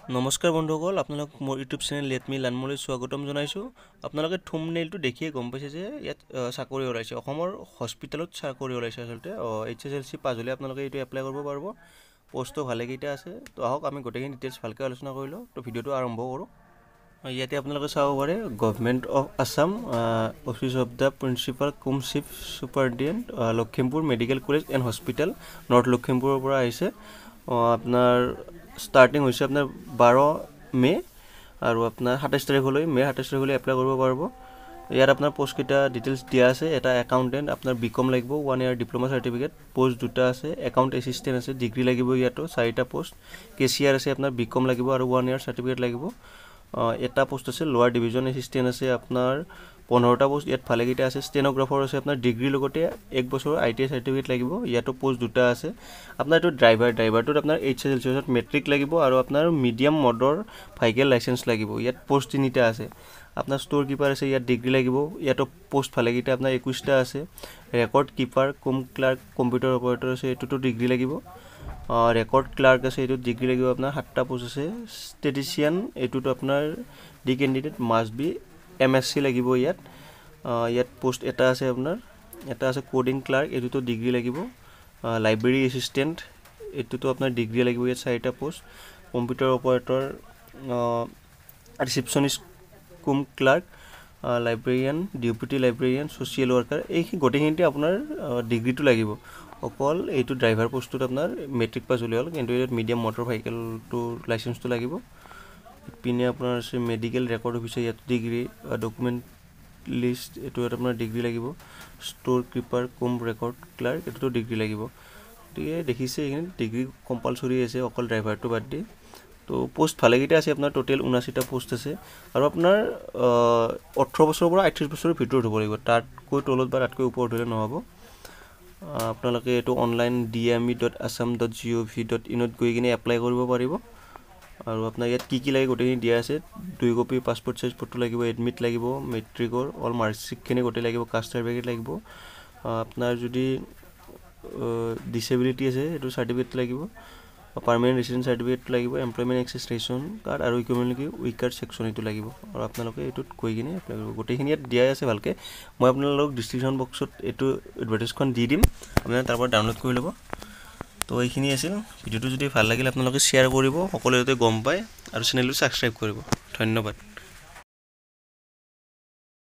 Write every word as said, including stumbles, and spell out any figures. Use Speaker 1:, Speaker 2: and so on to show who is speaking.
Speaker 1: নমস্কাৰ বন্ধুসকল, আপোনালোক মোৰ ইউটিউব চেনেল লেট মি লাৰ্ণলৈ স্বাগতম জনাইছোঁ। আপোনালোকে থুমনেইলটো দেখিয়ে গম পাইছে যে ইয়াত চাকৰি ওলাইছে, অসমৰ হস্পিটেলত চাকৰি ওলাইছে। আচলতে H S L C pass হ'লে আপোনালোকে এইটো এপ্লাই কৰিব পাৰিব। পোষ্টটো ভালেকেইটা আছে। তো আহক আমি গোটেইখিনি ডিটেইলছ ভালকৈ আলোচনা কৰি লওঁ। তো ভিডিঅ'টো আৰম্ভ কৰোঁ। ইয়াতে আপোনালোকে চাব পাৰে government of Assam, office of the principal cum chief superintendent, Lakhimpur medical college and hospital, north লখিমপুৰৰ পৰা আহিছে। আপোনাৰ ষ্টাৰ্টিং হৈছে আপোনাৰ বাৰ মে' আৰু আপোনাৰ সাতাইছ তাৰিখলৈ মে' সাতাইছ তাৰিখলৈ এপ্লাই কৰিব পাৰিব। ইয়াত আপোনাৰ পষ্টকেইটা ডিটেইলছ দিয়া আছে। এটা একাউণ্টেণ্ট, আপোনাৰ বি কম লাগিব, one year diploma certificate. Post দুটা আছে, একাউণ্ট এছিষ্টেণ্ট আছে, ডিগ্ৰী লাগিব ইয়াতো চাৰিটা পোষ্ট। কেচিয়াৰ আছে, আপোনাৰ বি কম লাগিব আৰু ওৱান ইয়াৰ চাৰ্টিফিকেট লাগিব। এটা পোষ্ট আছে লোৱাৰ ডিভিজন এছিষ্টেণ্ট আছে, আপোনাৰ পোন্ধৰটা পোষ্ট ইয়াত ভালেকেইটা আছে। ষ্টেন'গ্ৰাফাৰ আছে, আপোনাৰ ডিগ্ৰীৰ লগতে এক বছৰৰ আই টি আই চাৰ্টিফিকেট লাগিব। ইয়াতো পোষ্ট দুটা আছে। আপোনাৰ এইটো ড্ৰাইভাৰ ড্ৰাইভাৰটোত আপোনাৰ H S L C matric লাগিব আৰু আপোনাৰ মিডিয়াম মডৰ ভাইকেল লাইচেঞ্চ লাগিব। ইয়াত পোষ্ট তিনিটা আছে। আপোনাৰ ষ্ট'ৰ কিপাৰ আছে, ইয়াত ডিগ্ৰী লাগিব। ইয়াতো পোষ্ট ভালেকেইটা আপোনাৰ একৈছটা আছে। Record keeper cum clerk computer operator আছে, এইটোতো ডিগ্ৰী লাগিব। ৰেকৰ্ড ক্লাৰ্ক আছে, এইটোত ডিগ্ৰী লাগিব। আপোনাৰ সাতটা পোষ্ট আছে। ষ্টেটিচিয়ান, এইটোতো আপোনাৰ the candidate must be M S C লাগিব ইয়াত। ইয়াত পোষ্ট এটা আছে আপোনাৰ, এটা আছে কোডিং ক্লাৰ্ক, এইটোতো ডিগ্ৰী লাগিব। লাইব্ৰেৰী এছিষ্টেণ্ট, এইটোতো আপোনাৰ ডিগ্ৰী লাগিব। ইয়াত চাৰিটা post. Computer operator, receptionist cum clerk, librarian, deputy librarian, social worker, এই গোটেইখিনিতে আপোনাৰ ডিগ্ৰীটো লাগিব। অকল এইটো ড্ৰাইভাৰ পোষ্টটোত আপোনাৰ মেট্ৰিক পাছ হ'লে হ'ল, কিন্তু ইয়াত মিডিয়াম মটৰ ভাইকেলটো লাইচেঞ্চটো লাগিব। পিনে আপোনাৰ আছে মেডিকেল ৰেকৰ্ড অফিচাৰ, ইয়াত ডিগ্ৰী। ডকুমেণ্ট লিষ্ট, এইটো ইয়াত আপোনাৰ ডিগ্ৰী লাগিব। Store keeper cum record clerk, এইটোতো ডিগ্ৰী লাগিব। গতিকে দেখিছে এইখিনি ডিগ্ৰী কম্পালচৰি আছে, অকল ড্ৰাইভাৰটো বাদ দি। তো পোষ্ট ভালেকেইটা আছে, আপোনাৰ টোটেল ঊনাশীটা পোষ্ট আছে। আৰু আপোনাৰ ওঠৰ বছৰৰ পৰা আঠত্ৰিছ বছৰৰ ভিতৰত হ'ব লাগিব, তাতকৈ তলত বা তাতকৈ ওপৰত হ'লে নহ'ব। আপোনালোকে এইটো online D M E dot Assam dot G O' V dot ইনত গৈ কিনে এপ্লাই কৰিব পাৰিব। আৰু আপোনাৰ ইয়াত কি কি লাগে গোটেইখিনি দিয়া আছে। দুই কপি পাছপৰ্ট চাইজ ফটো লাগিব, এডমিট লাগিব, মেট্ৰিকৰ অল মাৰ্কশ্বিটখিনি গোটেই লাগিব, কাষ্ট চাৰ্টিফিকেট লাগিব। আপোনাৰ যদি ডিচেবিলিটি আছে সেইটো চাৰ্টিফিকেট লাগিব। পাৰ্মানেণ্ট ৰেচিডেণ্ট চাৰ্টিফিকেট লাগিব, এমপ্লয়মেণ্ট এক্সেছ ৰেচন কাৰ্ড আৰু ইকনমিক উইকাৰ ছেকশ্যন এইটো লাগিব। আৰু আপোনালোকে এইটোত গৈ কিনে এপ্লাই কৰিব। গোটেইখিনি ইয়াত দিয়াই আছে ভালকৈ। মই আপোনালোকক ডিছক্ৰিপশ্যন বক্সত এইটো এডভাৰটাইজখন দি দিম, আপোনালোকে তাৰ পৰা ডাউনলোড কৰি ল'ব। তো এইখিনি আছিল। ভিডিঅ'টো যদি ভাল লাগিল আপোনালোকে শ্বেয়াৰ কৰিব, সকলোৱে যাতে গম পায়, আৰু চেনেলটো ছাবস্ক্ৰাইব কৰিব। ধন্যবাদ।